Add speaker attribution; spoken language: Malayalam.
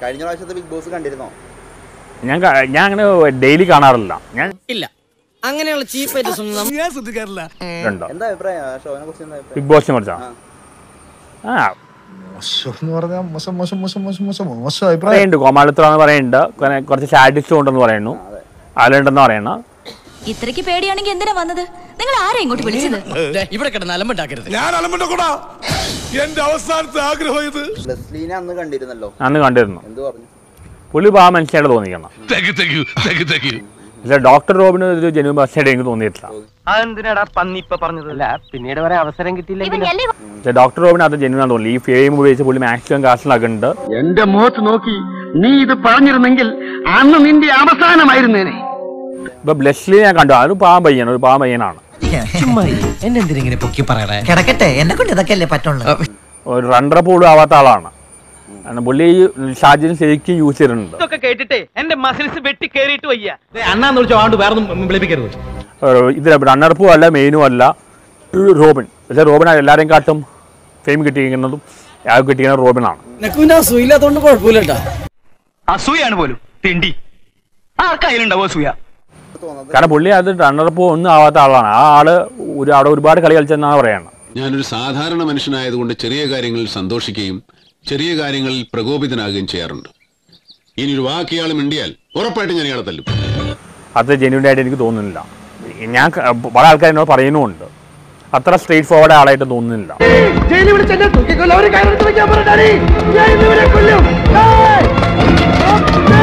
Speaker 1: കഴിഞ്ഞ പ്രാവശ്യത്തെ ബിഗ് ബോസ് കണ്ടിരുന്നോ?
Speaker 2: ഞാൻ അങ്ങനെ ഡെയിലി കാണാറില്ല. ഞാൻ
Speaker 3: ഇല്ല, അങ്ങനെയുള്ള ചീപ്പ് ഐറ്റംസ് ഒന്നും ഞാൻ ശ്രദ്ധിക്കാറില്ല.
Speaker 1: എന്താ അഭിപ്രായം ഷോനെ കുറിച്ച്?
Speaker 2: ബിഗ് ബോസിനെ കുറിച്ചാ പറയുന്നുണ്ട്, കോമാളിത്തരാന്ന് പറയുന്നുണ്ട്, കുറച്ച് സാഡിസ്റ്റ് ഉണ്ടെന്ന് പറയുന്നു, ആലുണ്ടെന്ന് പറയണ.
Speaker 4: ഇത്രയ്ക്ക് പേടിയാണെങ്കിൽ എന്തിനാ വന്നത്? നിങ്ങൾ ആരാ ഇങ്ങോട്ട് വിളിച്ചത്?
Speaker 3: ഇവിടെ കിടന്ന് അലമ്പുണ്ടാക്കരുത്.
Speaker 5: ഞാൻ അലമ്പുണ്ടാക്കൂടാ, എന്റെ അവസാനത്തെ ആഗ്രഹം ഇത്.
Speaker 1: ലെസ്ലീനെ അന്ന് കണ്ടിരുന്നല്ലോ.
Speaker 2: അന്ന് കണ്ടിരുന്നു.
Speaker 1: എന്ത് പറഞ്ഞു?
Speaker 2: പുള്ളി ആ മനുഷ്യനായിട്ട് തോന്നിക്കണം. പക്ഷേ ഡോക്ടർ റോബിന് ഒരു ജനുവൻ ബസ്സായിട്ട് എനിക്ക് തോന്നിയിട്ടില്ല.
Speaker 6: അതെന്തിനാടാ പന്നി ഇപ്പൊ പറഞ്ഞതല്ല, പിന്നീട് വരെ അവസരം കിട്ടിയില്ലെങ്കിൽ.
Speaker 2: പക്ഷേ ഡോക്ടർ റോബിന് അത് ജനുവൻ തോന്നി. ഈ ഫെയിം ഉപയോഗിച്ച് പുള്ളി മാക്സിമം കാശിലാക്കുന്നുണ്ട്.
Speaker 6: എന്റെ മുഖത്ത് നോക്കി നീ ഇത് പറഞ്ഞിരുന്നെങ്കിൽ അന്ന് നിന്റെ അവസാനമായിരുന്നേനെ.
Speaker 2: ഇപ്പൊ ബ്ലെസ്ലി ഞാൻ കണ്ടു, അതൊരു പാവം പയ്യനാണ്.
Speaker 3: എന്നെന്തിനെ പൊക്കി പറയണേ?
Speaker 7: കിടക്കട്ടെ, എന്നെ കൊണ്ട് ഇതൊക്കെ അല്ലേ പറ്റുള്ളൂ.
Speaker 2: ഒരു റണ്ണർ പോലും ആവാത്ത ആളാണ്. പുള്ളി ഷാജിന് ശരിക്കും യൂസ് ചെയ്തിട്ടുണ്ട്.
Speaker 6: ഇതൊക്കെ കേട്ടിട്ടേ എന്റെ മസിൽസ് വെട്ടി കേറിയിട്ട് വയ്യ. അണ്ണാന്ന് വിളിച്ചോ, ആണ്ട് വേറെ വിളിപ്പിക്കരുത്.
Speaker 2: ഇത് റണ്ണർപ്പും അല്ല, മെയിനും അല്ല റോബിൻ. പക്ഷേ റോബിൻ എല്ലാവരെയും കാട്ടും ഫെയിം കിട്ടിയിരിക്കുന്നതും കിട്ടിയിരിക്കുന്നത് റോബിനാണ്.
Speaker 3: അസൂയില്ലാത്തോണ്ട് കുഴപ്പമില്ല.
Speaker 6: അസൂയാണ് പോലും തെണ്ടി, ആർക്കായാലുണ്ടാവും അസൂയ.
Speaker 2: കാരണം പുള്ളി അത് റണ്ണർപ്പോ ഒന്നും ആവാത്ത ആളാണ്. ആ ആള് അവിടെ ഒരുപാട് കളി കളിച്ചെന്നാണ് പറയണം.
Speaker 8: ഞാനൊരു സാധാരണ മനുഷ്യനായതുകൊണ്ട് ചെറിയ കാര്യങ്ങളിൽ സന്തോഷിക്കുകയും ചെറിയ കാര്യങ്ങളിൽ പ്രകോപിതനാകുകയും ചെയ്യാറുണ്ട്. ഇനി ഒരു വാക്കിയാൾ മിണ്ടിയാൽ ഉറപ്പായിട്ട് ഞാൻ ഇയാളെ തല്ലും.
Speaker 2: അത് ജെന്യൂൻ ആയിട്ട് എനിക്ക് തോന്നുന്നില്ല. ഞാൻ പല ആൾക്കാർ എന്നോട് പറയുന്നുമുണ്ട്, അത്ര സ്ട്രെയിറ്റ് ഫോർവേഡ് ആളായിട്ട് തോന്നുന്നില്ല.
Speaker 6: ജയിലിൽ